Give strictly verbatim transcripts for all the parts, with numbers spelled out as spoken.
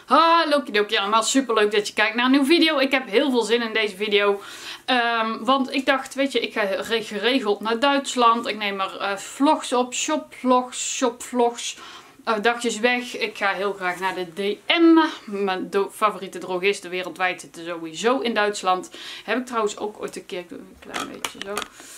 Hallo kidokie allemaal, super leuk dat je kijkt naar een nieuwe video. Ik heb heel veel zin in deze video. Um, want ik dacht, weet je, ik ga geregeld naar Duitsland. Ik neem er uh, vlogs op, shopvlogs, shopvlogs, uh, dagjes weg. Ik ga heel graag naar de D M. Mijn favoriete drogisten wereldwijd zitten sowieso in Duitsland. Heb ik trouwens ook ooit een keer, ik doe een klein beetje zo,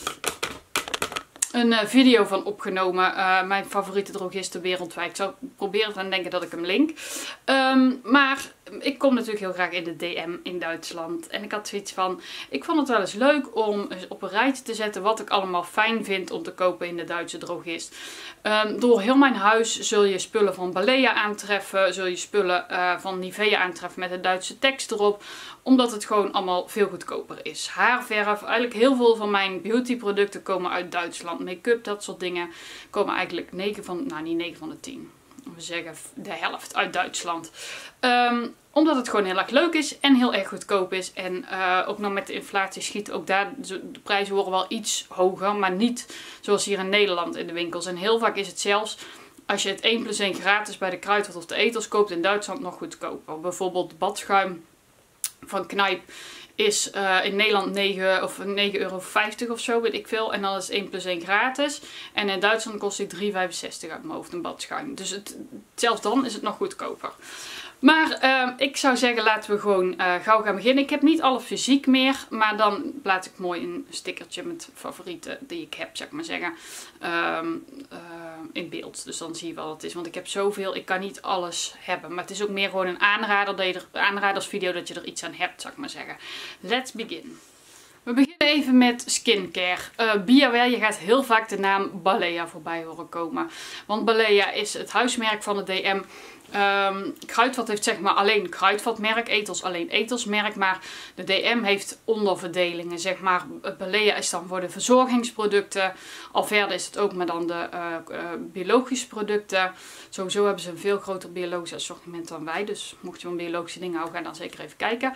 een uh, video van opgenomen. Uh, mijn favoriete drogisten wereldwijd. Ik zou proberen te denken dat ik hem link. Um, maar ik kom natuurlijk heel graag in de D M in Duitsland. En ik had zoiets van, ik vond het wel eens leuk om eens op een rijtje te zetten wat ik allemaal fijn vind om te kopen in de Duitse drogist. Um, door heel mijn huis zul je spullen van Balea aantreffen. Zul je spullen uh, van Nivea aantreffen met een Duitse tekst erop. Omdat het gewoon allemaal veel goedkoper is. Haarverf, eigenlijk heel veel van mijn beauty producten komen uit Duitsland. Make-up, dat soort dingen komen eigenlijk negen van, nou niet negen van de tien. We zeggen de helft uit Duitsland. Um, omdat het gewoon heel erg leuk is en heel erg goedkoop is. En uh, ook nog met de inflatie schiet ook daar, de prijzen worden wel iets hoger. Maar niet zoals hier in Nederland in de winkels. En heel vaak is het zelfs, als je het één plus één gratis bij de Kruidvat of de Etels koopt, in Duitsland nog goedkoper. Bijvoorbeeld badschuim van Knijp is uh, in Nederland negen of negen euro vijftig of zo, weet ik veel. En dan is één plus één gratis. En in Duitsland kost die drie vijfenzestig uit mijn hoofd een badschuim. Dus het, zelfs dan is het nog goedkoper. Maar uh, ik zou zeggen, laten we gewoon uh, gauw gaan beginnen. Ik heb niet alle fysiek meer, maar dan plaats ik mooi een stickertje met favorieten die ik heb, zeg maar zeggen, um, uh, in beeld. Dus dan zie je wel wat het is. Want ik heb zoveel, ik kan niet alles hebben. Maar het is ook meer gewoon een aanrader, dat je er, aanradersvideo, dat je er iets aan hebt, zeg maar zeggen. Let's begin. We beginnen even met skincare. Uh, Biaware, je gaat heel vaak de naam Balea voorbij horen komen. Want Balea is het huismerk van de D M. Um, Kruidvat heeft zeg maar alleen Kruidvatmerk, Etels alleen Etelsmerk, maar de D M heeft onderverdelingen, zeg maar. Balea is dan voor de verzorgingsproducten, al verder is het ook maar dan de uh, uh, biologische producten. Sowieso hebben ze een veel groter biologisch assortiment dan wij, dus mocht je van biologische dingen houden, ga dan zeker even kijken.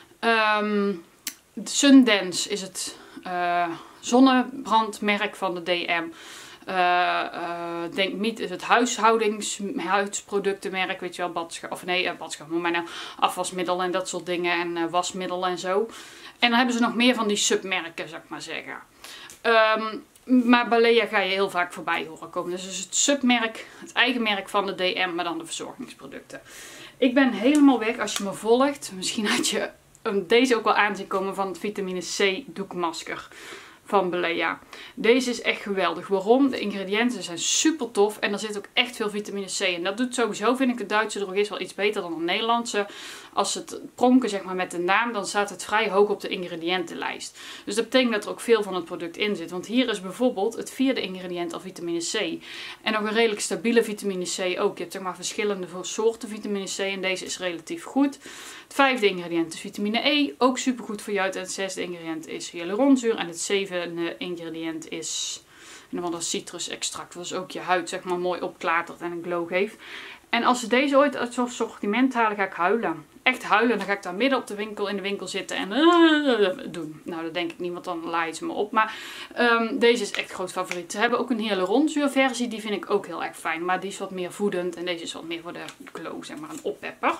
Um, Sundance is het uh, zonnebrandmerk van de D M. Uh, uh, Denk Miet is het huishoudings huidsproductenmerk, weet je wel, badschap, of nee, uh, badschap, maar nou, afwasmiddel en dat soort dingen en uh, wasmiddel en zo. En dan hebben ze nog meer van die submerken, zou ik maar zeggen. Um, maar Balea ga je heel vaak voorbij horen komen. Dus het is het submerk, het eigen merk van de D M, maar dan de verzorgingsproducten. Ik ben helemaal weg als je me volgt. Misschien had je um, deze ook wel aanzien komen van het vitamine C doekmasker van Balea. Deze is echt geweldig. Waarom? De ingrediënten zijn super tof en er zit ook echt veel vitamine C in. Dat doet sowieso, vind ik, de Duitse drogist wel iets beter dan de Nederlandse. Als ze het pronken, zeg maar, met de naam, dan staat het vrij hoog op de ingrediëntenlijst. Dus dat betekent dat er ook veel van het product in zit. Want hier is bijvoorbeeld het vierde ingrediënt al vitamine C. En nog een redelijk stabiele vitamine C ook. Je hebt zeg maar verschillende soorten vitamine C en deze is relatief goed. Het vijfde ingrediënt is vitamine E, ook super goed voor je huid. En het zesde ingrediënt is hyaluronzuur. En het zevende ingrediënt is een of ander citrusextract. Dat is ook je huid, zeg maar, mooi opklatert en een glow geeft. En als ze deze ooit uit zo'n sortiment halen, ga ik huilen. Echt huilen. Dan ga ik daar midden op de winkel in de winkel zitten en uh, doen. Nou, dat denk ik niet, want dan laaien ze me op. Maar um, deze is echt groot favoriet. Ze hebben ook een hyaluronzuur versie. Die vind ik ook heel erg fijn. Maar die is wat meer voedend. En deze is wat meer voor de glow, zeg maar, een oppepper.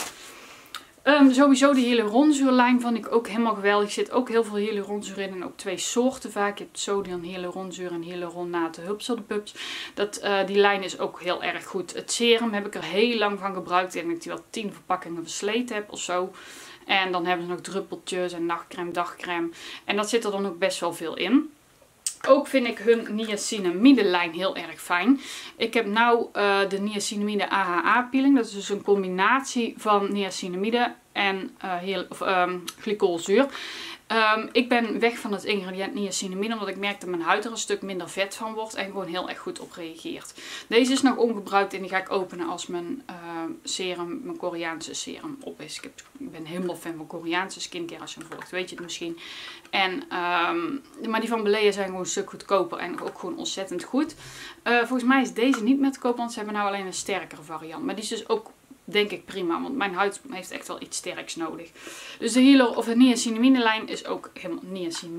Um, sowieso de hyaluronzuurlijn vond ik ook helemaal geweldig. Er zit ook heel veel hyaluronzuur in en ook twee soorten vaak. Je hebt sodium hyaluronzuur en hyaluronate hupseldepups. Dat, uh, die lijn is ook heel erg goed. Het serum heb ik er heel lang van gebruikt. Ik denk dat ik die wel tien verpakkingen versleten heb of zo. En dan hebben ze nog druppeltjes en nachtcreme, dagcreme. En dat zit er dan ook best wel veel in. Ook vind ik hun niacinamide lijn heel erg fijn. Ik heb nou uh, de niacinamide A H A peeling. Dat is dus een combinatie van niacinamide en uh, heel, of, um, glycolzuur. Um, ik ben weg van het ingrediënt niacinamide, omdat ik merk dat mijn huid er een stuk minder vet van wordt en gewoon heel erg goed op reageert. Deze is nog ongebruikt en die ga ik openen als mijn uh, serum, mijn Koreaanse serum op is. Ik, heb, ik ben helemaal fan van Koreaanse skincare, als je hem volgt, weet je het misschien. En, um, maar die van Balea zijn gewoon een stuk goedkoper en ook gewoon ontzettend goed. Uh, volgens mij is deze niet meer te koop, want ze hebben nou alleen een sterkere variant. Maar die is dus ook, denk ik, prima, want mijn huid heeft echt wel iets sterks nodig. Dus de Healer of de niacinamide lijn is ook helemaal niacinamide.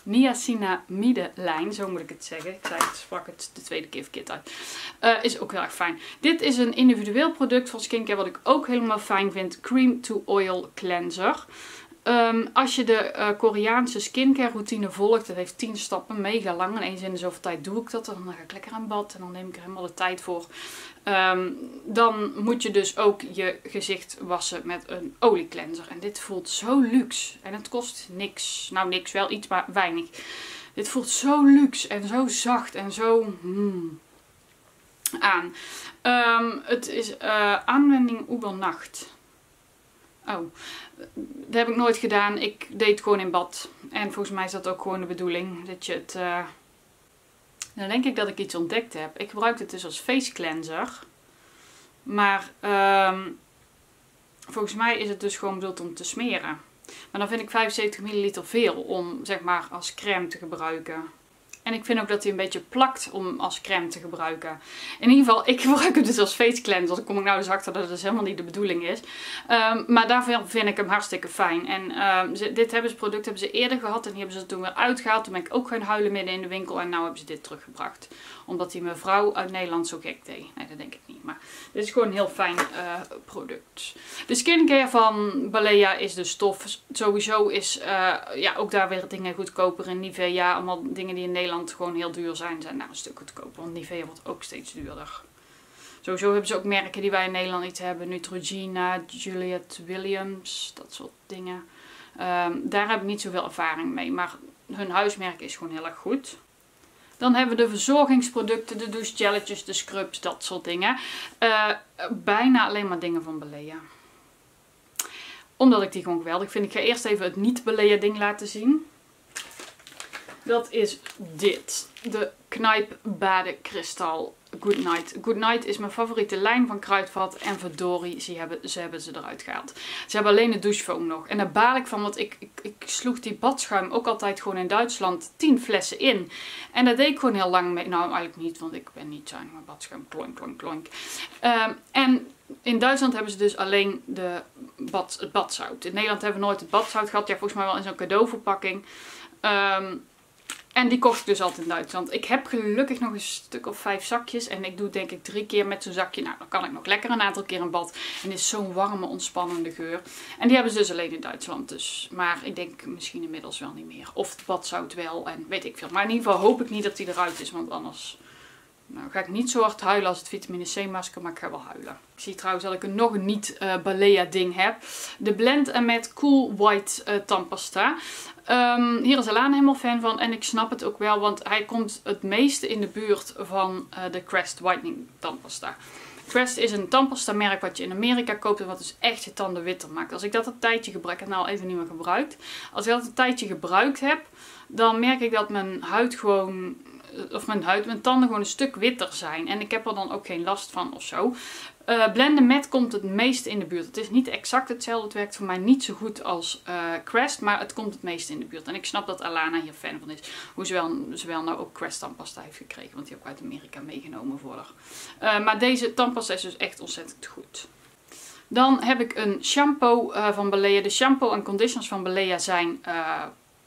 niacinamide lijn, zo moet ik het zeggen. Ik zei het, sprak het de tweede keer verkeerd uit. Uh, is ook heel erg fijn. Dit is een individueel product van skincare wat ik ook helemaal fijn vind. Cream to Oil Cleanser. Um, als je de uh, Koreaanse skincare routine volgt, dat heeft tien stappen, mega lang. En eens in de zoveel tijd doe ik dat. En dan ga ik lekker aan bad en dan neem ik er helemaal de tijd voor. Um, dan moet je dus ook je gezicht wassen met een oliecleanser. En dit voelt zo luxe. En het kost niks. Nou niks, wel iets, maar weinig. Dit voelt zo luxe en zo zacht en zo hmm, aan. Um, het is uh, aanwending overnacht. Oh, dat heb ik nooit gedaan. Ik deed het gewoon in bad. En volgens mij is dat ook gewoon de bedoeling. Dat je het... Uh... Dan denk ik dat ik iets ontdekt heb. Ik gebruik het dus als face cleanser. Maar um, volgens mij is het dus gewoon bedoeld om te smeren. Maar dan vind ik vijfenzeventig milliliter veel om zeg maar als crème te gebruiken. En ik vind ook dat hij een beetje plakt om als crème te gebruiken. In ieder geval, ik gebruik hem dus als face cleanser. Dan kom ik nou dus achter dat het dus helemaal niet de bedoeling is. Um, maar daarvoor vind ik hem hartstikke fijn. En um, ze, dit hebben ze, product hebben ze eerder gehad. En die hebben ze toen weer uitgehaald. Toen ben ik ook gaan huilen midden in de winkel. En nu hebben ze dit teruggebracht. Omdat die mevrouw uit Nederland zo gek deed. Nee, dat denk ik niet. Maar dit is gewoon een heel fijn uh, product. De skincare van Balea is de stof. Sowieso is uh, ja, ook daar weer dingen goedkoper in Nivea. Allemaal dingen die in Nederland gewoon heel duur zijn, zijn nou een stuk goedkoper. Want Nivea wordt ook steeds duurder. Sowieso hebben ze ook merken die wij in Nederland niet hebben. Neutrogena, Juliette Williams, dat soort dingen. Um, daar heb ik niet zoveel ervaring mee. Maar hun huismerk is gewoon heel erg goed. Dan hebben we de verzorgingsproducten, de douchegelletjes, de scrubs, dat soort dingen. Uh, bijna alleen maar dingen van Balea. Omdat ik die gewoon geweldig vind. Ik ga eerst even het niet Balea ding laten zien. Dat is dit. De Knijp Badekristal Goodnight. Goodnight is mijn favoriete lijn van Kruidvat. En verdorie, ze hebben, ze hebben ze eruit gehaald. Ze hebben alleen de douchefoam nog. En daar baal ik van, want ik, ik, ik sloeg die badschuim ook altijd gewoon in Duitsland tien flessen in. En dat deed ik gewoon heel lang mee. Nou, eigenlijk niet, want ik ben niet zuinig met badschuim. Klonk, klonk, klonk. Um, en in Duitsland hebben ze dus alleen de bad, het badzout. In Nederland hebben we nooit het badzout gehad. Ja, volgens mij wel in zo'n cadeauverpakking. Um, En die kocht ik dus altijd in Duitsland. Ik heb gelukkig nog een stuk of vijf zakjes. En ik doe denk ik drie keer met zo'n zakje. Nou, dan kan ik nog lekker een aantal keer in bad. En het is zo'n warme, ontspannende geur. En die hebben ze dus alleen in Duitsland. Dus. Maar ik denk misschien inmiddels wel niet meer. Of het badzout wel. En weet ik veel. Maar in ieder geval hoop ik niet dat die eruit is. Want anders nou, ga ik niet zo hard huilen als het vitamine C masker. Maar ik ga wel huilen. Ik zie trouwens dat ik een nog een niet uh, Balea ding heb. De Blend and Matte Cool White uh, tandpasta. Um, hier is Alana helemaal fan van en ik snap het ook wel, want hij komt het meeste in de buurt van uh, de Crest Whitening tandpasta. Crest is een tandpasta merk wat je in Amerika koopt en wat dus echt je tanden witter maakt. Als ik dat een tijdje gebruik, ik heb het nou even niet meer gebruikt. Als ik dat een tijdje gebruikt heb, dan merk ik dat mijn huid gewoon, of mijn huid, mijn tanden gewoon een stuk witter zijn. En ik heb er dan ook geen last van of zo. Uh, Blend and Matte komt het meest in de buurt. Het is niet exact hetzelfde. Het werkt voor mij niet zo goed als uh, Crest. Maar het komt het meest in de buurt. En ik snap dat Alana hier fan van is. Hoe ze wel, ze wel nou ook Crest tandpasta heeft gekregen. Want die heb ik uit Amerika meegenomen voor haar. Uh, maar deze tandpasta is dus echt ontzettend goed. Dan heb ik een shampoo uh, van Balea. De shampoo en conditioners van Balea zijn Uh,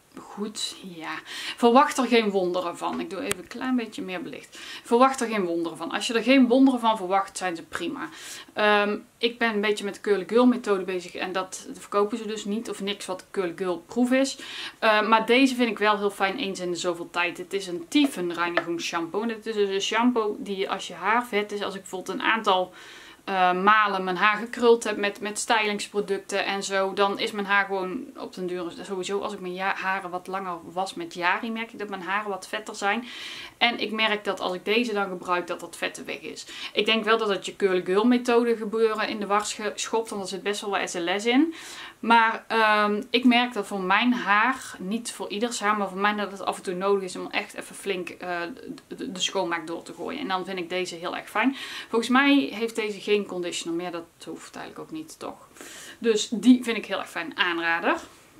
goed, ja. Verwacht er geen wonderen van. Ik doe even een klein beetje meer belicht. Verwacht er geen wonderen van. Als je er geen wonderen van verwacht, zijn ze prima. Um, ik ben een beetje met de Curly Girl methode bezig. En dat verkopen ze dus niet. Of niks wat Curly Girl proef is. Uh, maar deze vind ik wel heel fijn eens in de zoveel tijd. Het is een tiefenreinigingsshampoo. En het is dus een shampoo die als je haar vet is. Als ik bijvoorbeeld een aantal Uh, malen mijn haar gekruld heb met, met stylingsproducten en zo, dan is mijn haar gewoon op den duur, sowieso als ik mijn haren wat langer was met Jari, merk ik dat mijn haren wat vetter zijn. En ik merk dat als ik deze dan gebruik, dat dat vette weg is. Ik denk wel dat het je Curly Girl methode gebeuren in de was geschopt, want er zit best wel wat S L S in. Maar um, ik merk dat voor mijn haar, niet voor ieders haar, maar voor mij dat het af en toe nodig is om echt even flink uh, de, de schoonmaak door te gooien. En dan vind ik deze heel erg fijn. Volgens mij heeft deze geen conditioner meer, dat hoeft eigenlijk ook niet, toch? Dus die vind ik heel erg fijn, aanrader.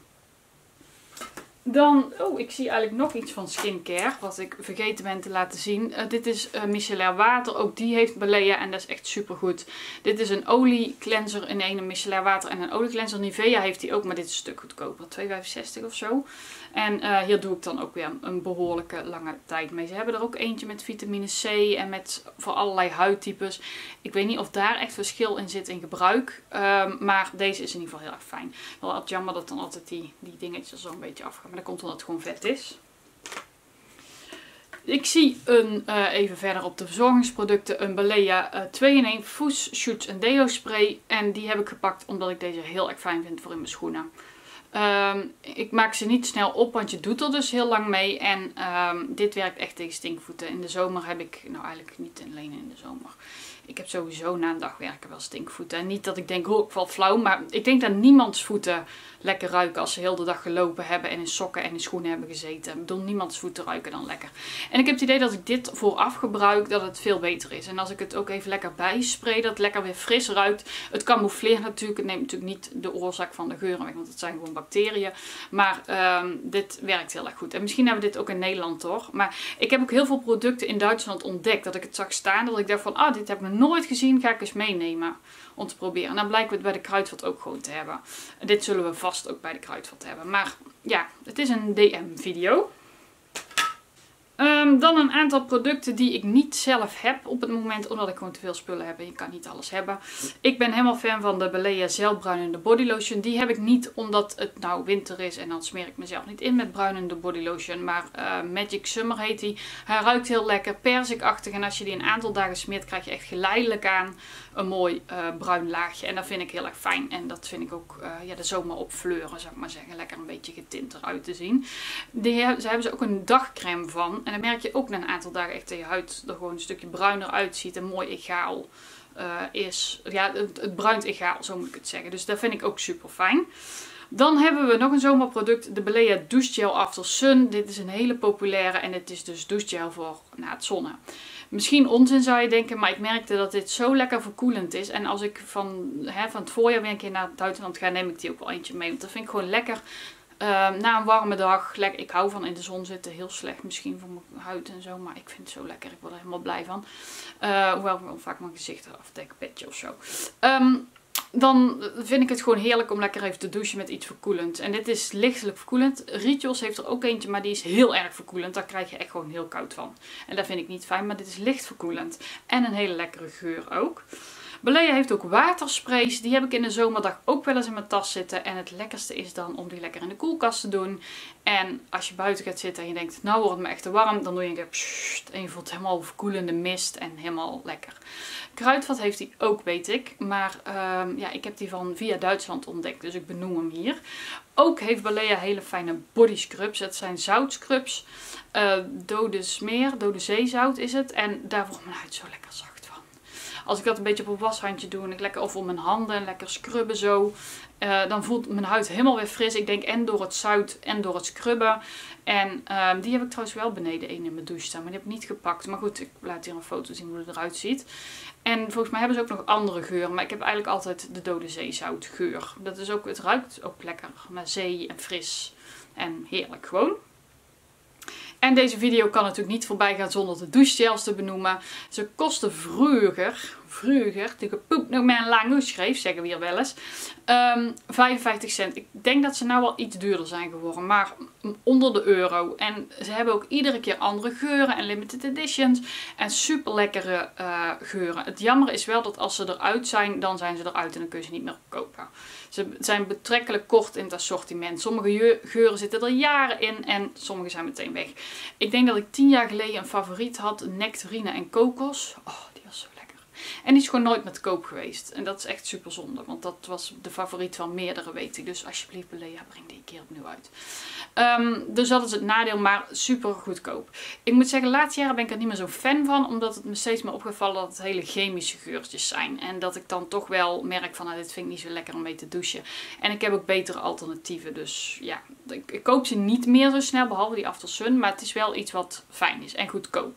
Dan, oh, ik zie eigenlijk nog iets van skincare, wat ik vergeten ben te laten zien. Uh, dit is uh, micellair water, ook die heeft Balea en dat is echt super goed. Dit is een olie cleanser in een micellair water en een olie cleanser. Nivea heeft die ook, maar dit is een stuk goedkoper, twee vijfenzestig of zo. En uh, hier doe ik dan ook weer een behoorlijke lange tijd mee. Ze hebben er ook eentje met vitamine C en met voor allerlei huidtypes. Ik weet niet of daar echt verschil in zit in gebruik. Um, maar deze is in ieder geval heel erg fijn. Wel altijd jammer dat dan altijd die, die dingetjes zo een beetje afgaan. Maar dat komt omdat het gewoon vet is. Ik zie een, uh, even verder op de verzorgingsproducten een Balea uh, twee in één Foods, Shoots en Deo spray. En die heb ik gepakt omdat ik deze heel erg fijn vind voor in mijn schoenen. Um, ik maak ze niet snel op, want je doet er dus heel lang mee. En um, dit werkt echt tegen stinkvoeten. In de zomer heb ik, nou eigenlijk niet alleen in de zomer. Ik heb sowieso na een dag werken wel stinkvoeten. En niet dat ik denk, oh ik val flauw. Maar ik denk dat niemands voeten lekker ruiken als ze heel de dag gelopen hebben. En in sokken en in schoenen hebben gezeten. Ik bedoel, niemands voeten ruiken dan lekker. En ik heb het idee dat ik dit vooraf gebruik, dat het veel beter is. En als ik het ook even lekker bijspray, dat het lekker weer fris ruikt. Het camoufleert natuurlijk. Het neemt natuurlijk niet de oorzaak van de geuren weg. Want het zijn gewoon bacteriën. Maar um, dit werkt heel erg goed. En misschien hebben we dit ook in Nederland hoor. Maar ik heb ook heel veel producten in Duitsland ontdekt. Dat ik het zag staan. Dat ik dacht van, ah dit heb ik nog nooit gezien. Ga ik eens meenemen. Om te proberen. En dan blijken we het bij de Kruidvat ook gewoon te hebben. En dit zullen we vast ook bij de Kruidvat hebben. Maar ja, het is een D M video. Um, dan een aantal producten die ik niet zelf heb op het moment, omdat ik gewoon te veel spullen heb en je kan niet alles hebben. Ik ben helemaal fan van de Balea Zelfbruinende Body Lotion. Die heb ik niet omdat het nou winter is en dan smeer ik mezelf niet in met bruinende body lotion. Maar uh, Magic Summer heet die. Hij ruikt heel lekker, perzikachtig en als je die een aantal dagen smeert krijg je echt geleidelijk aan een mooi uh, bruin laagje. En dat vind ik heel erg fijn en dat vind ik ook uh, ja, de zomer opfleuren, zou ik maar zeggen. Lekker een beetje getint eruit te zien. Die, ze hebben ze ook een dagcreme van. En dan merk je ook na een aantal dagen echt dat je huid er gewoon een stukje bruiner uitziet. En mooi egaal uh, is. Ja, het, het bruint egaal, zo moet ik het zeggen. Dus dat vind ik ook super fijn. Dan hebben we nog een zomerproduct. De Balea Douchegel After Sun. Dit is een hele populaire. En het is dus douchegel voor na het zonnen. Misschien onzin zou je denken, maar ik merkte dat dit zo lekker verkoelend is. En als ik van, hè, van het voorjaar weer een keer naar Duitsland ga, neem ik die ook wel eentje mee. Want dat vind ik gewoon lekker. Uh, na een warme dag, lekker, ik hou van in de zon zitten, heel slecht misschien voor mijn huid en zo, maar ik vind het zo lekker, ik word er helemaal blij van. Uh, hoewel ik wel vaak mijn gezicht afdek, petje of zo. Um, dan vind ik het gewoon heerlijk om lekker even te douchen met iets verkoelends. En dit is lichtelijk verkoelend. Rituals heeft er ook eentje, maar die is heel erg verkoelend. Daar krijg je echt gewoon heel koud van. En dat vind ik niet fijn, maar dit is licht verkoelend. En een hele lekkere geur ook. Balea heeft ook watersprays. Die heb ik in de zomerdag ook wel eens in mijn tas zitten. En het lekkerste is dan om die lekker in de koelkast te doen. En als je buiten gaat zitten en je denkt, nou wordt het me echt te warm. Dan doe je een keer pssst, en je voelt helemaal verkoelende mist en helemaal lekker. Kruidvat heeft die ook, weet ik. Maar um, ja, ik heb die van via Duitsland ontdekt. Dus ik benoem hem hier. Ook heeft Balea hele fijne body scrubs. Het zijn zoutscrubs. Uh, dode smeer, dode zeezout is het. En daar wordt mijn huid zo lekker zacht. Als ik dat een beetje op een washandje doe en ik lekker of om mijn handen lekker scrubben zo. Uh, dan voelt mijn huid helemaal weer fris. Ik denk en door het zout en door het scrubben. En uh, die heb ik trouwens wel beneden één in mijn douche staan. Maar die heb ik niet gepakt. Maar goed, ik laat hier een foto zien hoe het eruit ziet. En volgens mij hebben ze ook nog andere geuren. Maar ik heb eigenlijk altijd de dode zeezout geur. Dat is ook, het ruikt ook lekker. Maar zee en fris. En heerlijk gewoon. En deze video kan natuurlijk niet voorbij gaan zonder de douchegels te benoemen. Ze kosten vroeger, vroeger, die gepoept nog met een lange schreef, zeggen we hier wel eens, um, vijfenvijftig cent. Ik denk dat ze nou wel iets duurder zijn geworden, maar onder de euro. En ze hebben ook iedere keer andere geuren en limited editions en super lekkere uh, geuren. Het jammer is wel dat als ze eruit zijn, dan zijn ze eruit en dan kun je ze niet meer kopen. Ze zijn betrekkelijk kort in het assortiment. Sommige geuren zitten er jaren in en sommige zijn meteen weg. Ik denk dat ik tien jaar geleden een favoriet had, nectarine en kokos. Oh, die was zo lekker. En die is gewoon nooit met koop geweest. En dat is echt super zonde, want dat was de favoriet van meerdere, weet ik. Dus alsjeblieft Balea, breng die een keer opnieuw uit. Um, dus dat is het nadeel, maar super goedkoop. Ik moet zeggen, de laatste jaren ben ik er niet meer zo fan van, omdat het me steeds meer opgevallen dat het hele chemische geurtjes zijn. En dat ik dan toch wel merk van, nou, dit vind ik niet zo lekker om mee te douchen. En ik heb ook betere alternatieven, dus ja, ik, ik koop ze niet meer zo snel, behalve die After Sun, maar het is wel iets wat fijn is en goedkoop.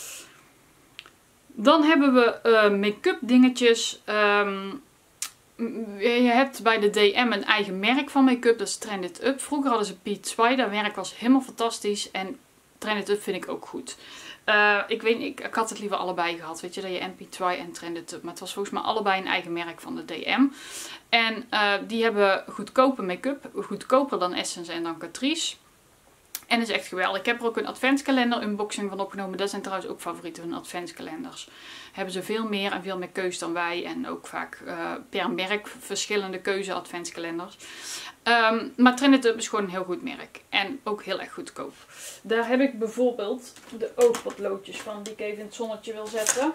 Dan hebben we uh, make-up dingetjes. Um, je hebt bij de D M een eigen merk van make-up, dat is Trend It Up. Vroeger hadden ze P twee, dat merk was helemaal fantastisch. En Trend It Up vind ik ook goed. Uh, ik weet niet, ik, ik had het liever allebei gehad, weet je, dat je en P twee en Trend It Up. Maar het was volgens mij allebei een eigen merk van de D M. En uh, die hebben goedkope make-up, goedkoper dan Essence en dan Catrice. En is echt geweldig. Ik heb er ook een adventskalender unboxing van opgenomen. Dat zijn trouwens ook favorieten van adventskalenders. Hebben ze veel meer en veel meer keus dan wij. En ook vaak uh, per merk verschillende keuze adventskalenders. Um, maar Trenditup is gewoon een heel goed merk. En ook heel erg goedkoop. Daar heb ik bijvoorbeeld de oogpotloodjes van die ik even in het zonnetje wil zetten.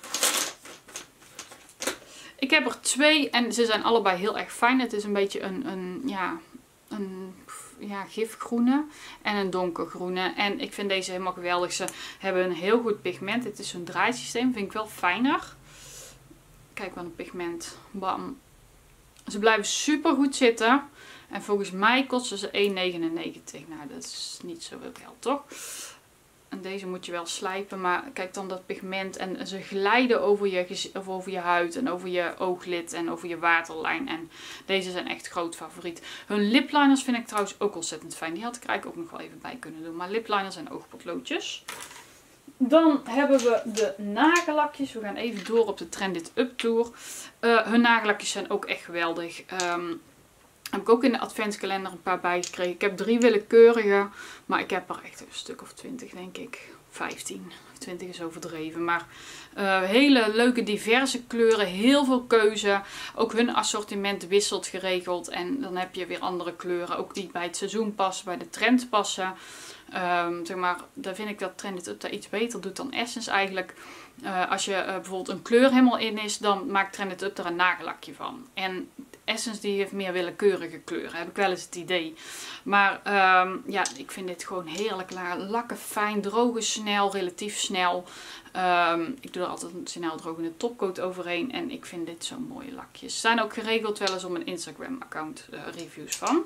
Ik heb er twee en ze zijn allebei heel erg fijn. Het is een beetje een, een, ja, een ja, gifgroene en een donkergroene. En ik vind deze helemaal geweldig. Ze hebben een heel goed pigment. Het is zo'n draaisysteem. Vind ik wel fijner. Kijk wat een pigment. Bam. Ze blijven super goed zitten. En volgens mij kosten ze één negenennegentig. Nou, dat is niet zoveel geld, toch? En deze moet je wel slijpen, maar kijk dan dat pigment. En ze glijden over je, of over je huid en over je ooglid en over je waterlijn. En deze zijn echt groot favoriet. Hun lipliners vind ik trouwens ook ontzettend fijn. Die had ik er eigenlijk ook nog wel even bij kunnen doen. Maar lipliners en oogpotloodjes. Dan hebben we de nagellakjes. We gaan even door op de Trenditup Tour. Uh, hun nagellakjes zijn ook echt geweldig. Um, Heb ik ook in de adventskalender een paar bijgekregen. Ik heb drie willekeurige, maar ik heb er echt een stuk of twintig denk ik. vijftien. twintig is overdreven. Maar uh, hele leuke diverse kleuren. Heel veel keuze. Ook hun assortiment wisselt geregeld. En dan heb je weer andere kleuren. Ook die bij het seizoen passen. Bij de trend passen. Um, zeg maar, daar vind ik dat Trenditup daar iets beter doet dan Essence eigenlijk. Uh, als je uh, bijvoorbeeld een kleur helemaal in is, dan maakt Trenditup er een nagellakje van. En Essence die heeft meer willekeurige kleuren, heb ik wel eens het idee. Maar um, ja, ik vind dit gewoon heerlijk. Lakken fijn, drogen snel, relatief snel. Um, ik doe er altijd een snel drogende topcoat overheen. En ik vind dit zo'n mooie lakjes. Er zijn ook geregeld wel eens op mijn Instagram account uh, reviews van.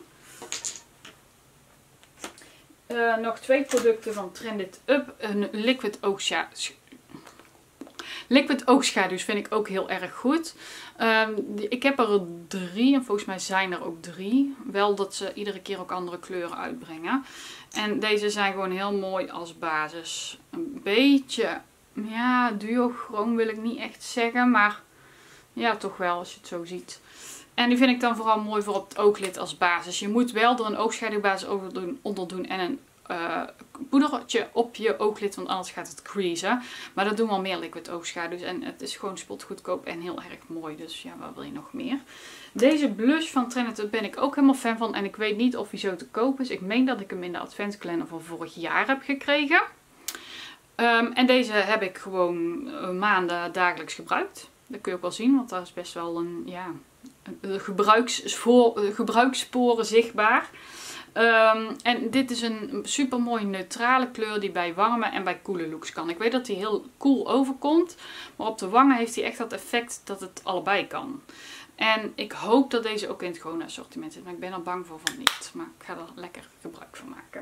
Uh, nog twee producten van Trenditup. Een liquid oogschaduw. Liquid oogschaduws vind ik ook heel erg goed. Um, ik heb er drie en volgens mij zijn er ook drie. Wel dat ze iedere keer ook andere kleuren uitbrengen. En deze zijn gewoon heel mooi als basis. Een beetje, ja, duochroom wil ik niet echt zeggen. Maar ja, toch wel als je het zo ziet. En die vind ik dan vooral mooi voor op het ooglid als basis. Je moet wel er een oogschaduwbasis over doen, onder doen en een uh, poedertje op je ooglid, want anders gaat het creasen. Maar dat doen we al meer liquid oogschaduws en het is gewoon spotgoedkoop en heel erg mooi. Dus ja, wat wil je nog meer? Deze blush van Trenditup ben ik ook helemaal fan van en ik weet niet of hij zo te koop is. Ik meen dat ik hem in de adventskalender van vorig jaar heb gekregen. Um, en deze heb ik gewoon maanden dagelijks gebruikt. Dat kun je ook wel zien, want daar is best wel een, ja, een gebruiksvoor, gebruikssporen zichtbaar. Um, en dit is een super mooie neutrale kleur die bij warme en bij koele looks kan. Ik weet dat hij heel cool overkomt, maar op de wangen heeft hij echt dat effect dat het allebei kan. En ik hoop dat deze ook in het gewone assortiment zit, maar ik ben er bang voor van niet. Maar ik ga er lekker gebruik van maken.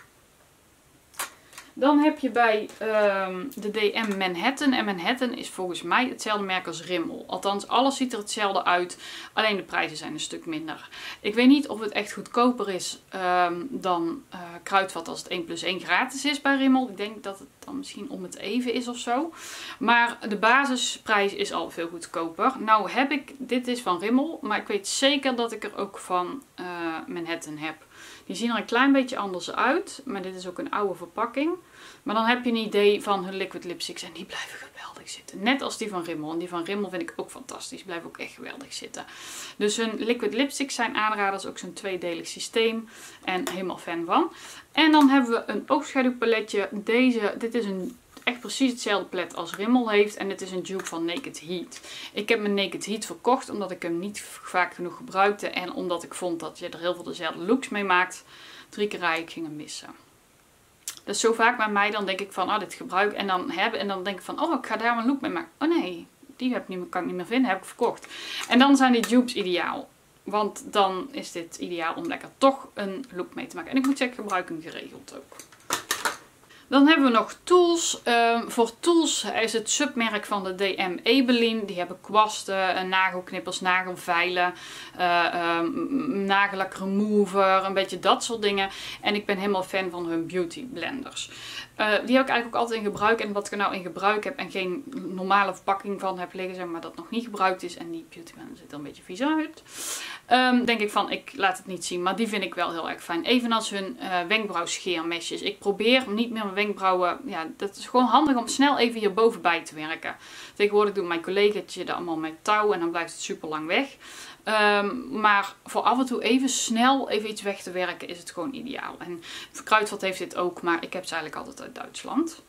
Dan heb je bij um, de D M Manhattan. En Manhattan is volgens mij hetzelfde merk als Rimmel. Althans, alles ziet er hetzelfde uit. Alleen de prijzen zijn een stuk minder. Ik weet niet of het echt goedkoper is um, dan uh, Kruidvat als het één plus één gratis is bij Rimmel. Ik denk dat het dan misschien om het even is of zo. Maar de basisprijs is al veel goedkoper. Nou heb ik, dit is van Rimmel. Maar ik weet zeker dat ik er ook van uh, Manhattan heb. Die zien er een klein beetje anders uit. Maar dit is ook een oude verpakking. Maar dan heb je een idee van hun liquid lipsticks. En die blijven geweldig zitten. Net als die van Rimmel. En die van Rimmel vind ik ook fantastisch. Die blijven ook echt geweldig zitten. Dus hun liquid lipsticks zijn aanraders. Ook zo'n tweedelig systeem. En helemaal fan van. En dan hebben we een oogschaduwpaletje. Deze, dit is een... echt precies hetzelfde palet als Rimmel heeft. En dit is een dupe van Naked Heat. Ik heb mijn Naked Heat verkocht omdat ik hem niet vaak genoeg gebruikte. En omdat ik vond dat je er heel veel dezelfde looks mee maakt. Drie keer rij, ik ging hem missen. Dat is zo vaak bij mij. Dan denk ik van, oh dit gebruik. En dan, hebben, en dan denk ik van, oh ik ga daar mijn look mee maken. Oh nee, die heb ik niet, kan ik niet meer vinden. Heb ik verkocht. En dan zijn die dupes ideaal. Want dan is dit ideaal om lekker toch een look mee te maken. En ik moet zeggen, ik gebruik hem geregeld ook. Dan hebben we nog tools. Uh, voor tools is het submerk van de D M Ebelin. Die hebben kwasten, nagelknippers, nagelveilen, uh, um, nagellak remover, een beetje dat soort dingen. En ik ben helemaal fan van hun beauty blenders. Uh, die heb ik eigenlijk ook altijd in gebruik. En wat ik er nou in gebruik heb en geen normale verpakking van heb liggen, zeg maar, dat nog niet gebruikt is. En die beauty blender ziet er een beetje vies uit. Um, denk ik van, ik laat het niet zien. Maar die vind ik wel heel erg fijn. Evenals hun uh, wenkbrauwscheermesjes. Ik probeer niet meer mijn wenkbrauwen. Ja, dat is gewoon handig om snel even hierboven bij te werken. Tegenwoordig doet mijn collegaatje dat allemaal met touw. En dan blijft het super lang weg. Um, maar voor af en toe even snel even iets weg te werken is het gewoon ideaal. En Kruidvat heeft dit ook. Maar ik heb ze eigenlijk altijd uit Duitsland.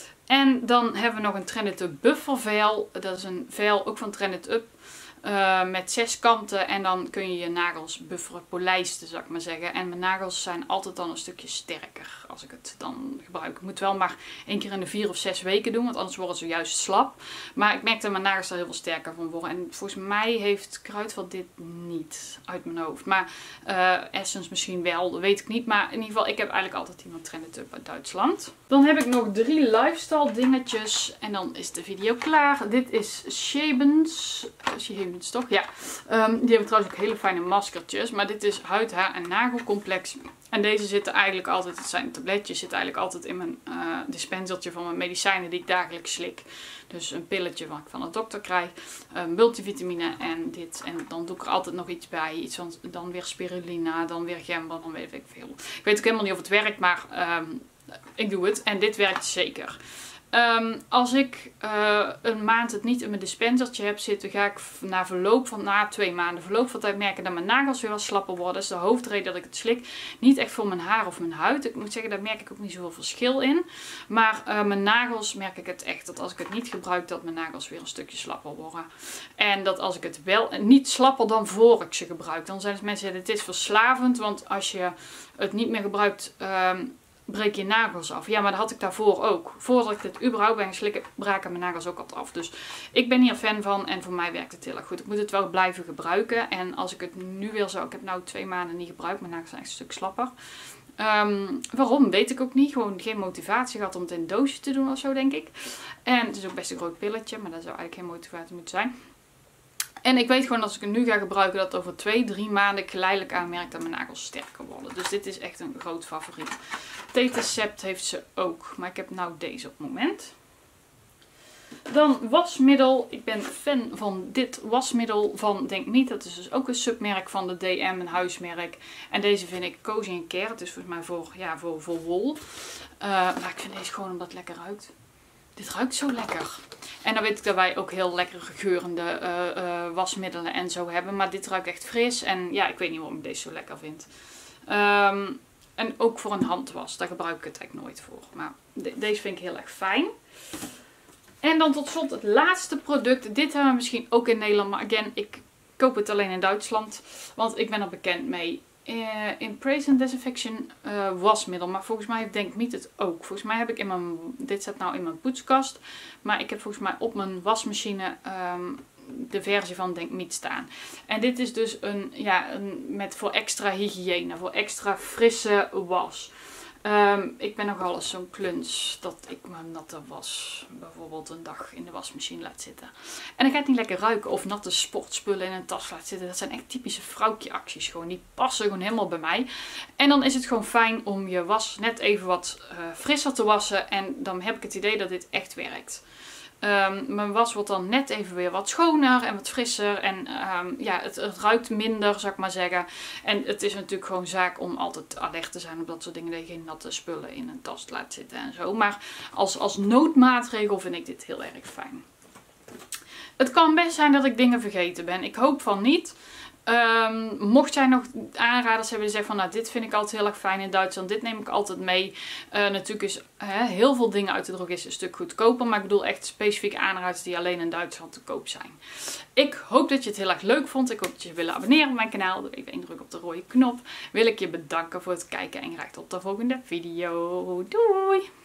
En dan hebben we nog een Trend It Up Buffer veil. Dat is een veil ook van Trend It Up. Uh, met zes kanten en dan kun je je nagels bufferen, polijsten zou ik maar zeggen. En mijn nagels zijn altijd dan een stukje sterker als ik het dan gebruik. Ik moet wel maar één keer in de vier of zes weken doen, want anders worden ze juist slap. Maar ik merk dat mijn nagels er heel veel sterker van worden. En volgens mij heeft Kruidvat dit niet uit mijn hoofd. Maar uh, Essence misschien wel, dat weet ik niet. Maar in ieder geval, ik heb eigenlijk altijd iemand Trend It Up uit Duitsland. Dan heb ik nog drie lifestyle dingetjes en dan is de video klaar. Dit is Schebens. Schebens toch? Ja. Um, die hebben trouwens ook hele fijne maskertjes. Maar dit is huid, haar en nagelcomplex. En deze zitten eigenlijk altijd, het zijn tabletjes, zitten eigenlijk altijd in mijn uh, dispensertje van mijn medicijnen die ik dagelijks slik. Dus een pilletje wat ik van de dokter krijg, uh, multivitamine en dit. En dan doe ik er altijd nog iets bij. Iets van, dan weer spirulina, dan weer gember, dan weet ik veel. Ik weet ook helemaal niet of het werkt, maar um, ik doe het. En dit werkt zeker. Um, als ik uh, een maand het niet in mijn dispensertje heb zitten, ga ik na verloop van na twee maanden verloop van tijd merken dat mijn nagels weer wat slapper worden. Dat is de hoofdreden dat ik het slik. Niet echt voor mijn haar of mijn huid. Ik moet zeggen, daar merk ik ook niet zoveel verschil in. Maar uh, mijn nagels merk ik het echt. Dat als ik het niet gebruik, dat mijn nagels weer een stukje slapper worden. En dat als ik het wel niet slapper dan voor ik ze gebruik. Dan zijn het mensen die zeggen, het is verslavend. Want als je het niet meer gebruikt, Um, breek je nagels af. Ja, maar dat had ik daarvoor ook. Voordat ik dit überhaupt ben gaan slikken, braken mijn nagels ook altijd af. Dus ik ben hier fan van en voor mij werkt het heel erg goed. Ik moet het wel blijven gebruiken. En als ik het nu weer zo... Ik heb nu twee maanden niet gebruikt. Mijn nagels zijn echt een stuk slapper. Um, waarom? Weet ik ook niet. Gewoon geen motivatie gehad om het in een doosje te doen of zo, denk ik. En het is ook best een groot pilletje, maar dat zou eigenlijk geen motivatie moeten zijn. En ik weet gewoon als ik het nu ga gebruiken dat over twee, drie maanden ik geleidelijk aanmerk dat mijn nagels sterker worden. Dus dit is echt een groot favoriet. Tetacept heeft ze ook, maar ik heb nou deze op het moment. Dan wasmiddel. Ik ben fan van dit wasmiddel van Denk Niet. Dat is dus ook een submerk van de D M, een huismerk. En deze vind ik Cozy and Care. Het is volgens mij voor, ja, voor, voor wol. Uh, maar ik vind deze gewoon omdat het lekker ruikt. Dit ruikt zo lekker. En dan weet ik dat wij ook heel lekkere geurende uh, uh, wasmiddelen en zo hebben. Maar dit ruikt echt fris. En ja, ik weet niet waarom ik deze zo lekker vind. Um, en ook voor een handwas. Daar gebruik ik het eigenlijk nooit voor. Maar de deze vind ik heel erg fijn. En dan tot slot het laatste product. Dit hebben we misschien ook in Nederland. Maar again, ik koop het alleen in Duitsland. Want ik ben er bekend mee. Uh, in Praise and Disinfection uh, wasmiddel. Maar volgens mij Denk Niet het ook. Volgens mij heb ik in mijn... Dit staat nou in mijn poetskast. Maar ik heb volgens mij op mijn wasmachine um, de versie van Denk Niet staan. En dit is dus een... Ja, een, met voor extra hygiëne. Voor extra frisse was. Um, ik ben nogal eens zo'n kluns dat ik mijn natte was bijvoorbeeld een dag in de wasmachine laat zitten. En dan gaat het niet lekker ruiken of natte sportspullen in een tas laat zitten. Dat zijn echt typische vrouwtje acties gewoon. Die passen gewoon helemaal bij mij. En dan is het gewoon fijn om je was net even wat uh, frisser te wassen. En dan heb ik het idee dat dit echt werkt. Um, mijn was wordt dan net even weer wat schoner en wat frisser. En um, ja, het, het ruikt minder, zou ik maar zeggen. En het is natuurlijk gewoon zaak om altijd alert te zijn op dat soort dingen. Dat je geen natte spullen in een tas laat zitten en zo. Maar als, als noodmaatregel vind ik dit heel erg fijn. Het kan best zijn dat ik dingen vergeten ben. Ik hoop van niet. Um, mocht jij nog aanraders hebben die zeggen van nou dit vind ik altijd heel erg fijn in Duitsland, dit neem ik altijd mee. Uh, natuurlijk is hè, heel veel dingen uit de drogist een stuk goedkoper, maar ik bedoel echt specifieke aanraders die alleen in Duitsland te koop zijn. Ik hoop dat je het heel erg leuk vond. Ik hoop dat je wil abonneren op mijn kanaal. Doe even één druk op de rode knop. Wil ik je bedanken voor het kijken en graag tot de volgende video. Doei!